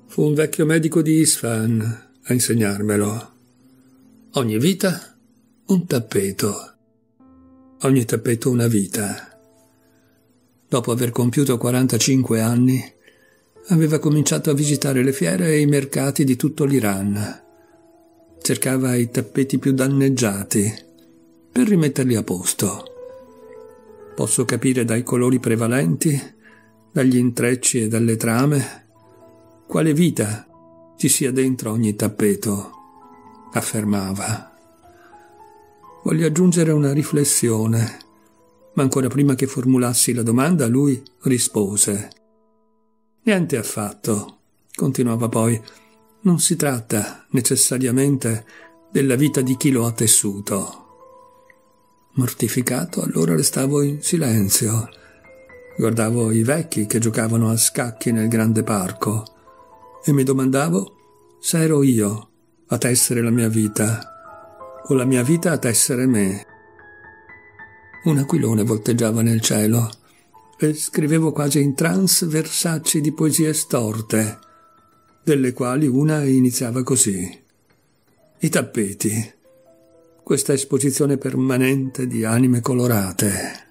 Fu un vecchio medico di Isfahan a insegnarmelo. Ogni vita, un tappeto. Ogni tappeto una vita. Dopo aver compiuto 45 anni, aveva cominciato a visitare le fiere e i mercati di tutto l'Iran. Cercava i tappeti più danneggiati per rimetterli a posto. Posso capire dai colori prevalenti, dagli intrecci e dalle trame, quale vita ci sia dentro ogni tappeto, affermava. Voglio aggiungere una riflessione, ma ancora prima che formulassi la domanda lui rispose. Niente affatto, continuava poi, non si tratta necessariamente della vita di chi lo ha tessuto. Mortificato, allora restavo in silenzio. Guardavo i vecchi che giocavano a scacchi nel grande parco e mi domandavo se ero io a tessere la mia vita o la mia vita a tessere me. Un aquilone volteggiava nel cielo e scrivevo quasi in trance versacci di poesie storte, delle quali una iniziava così. I tappeti, questa esposizione permanente di anime colorate.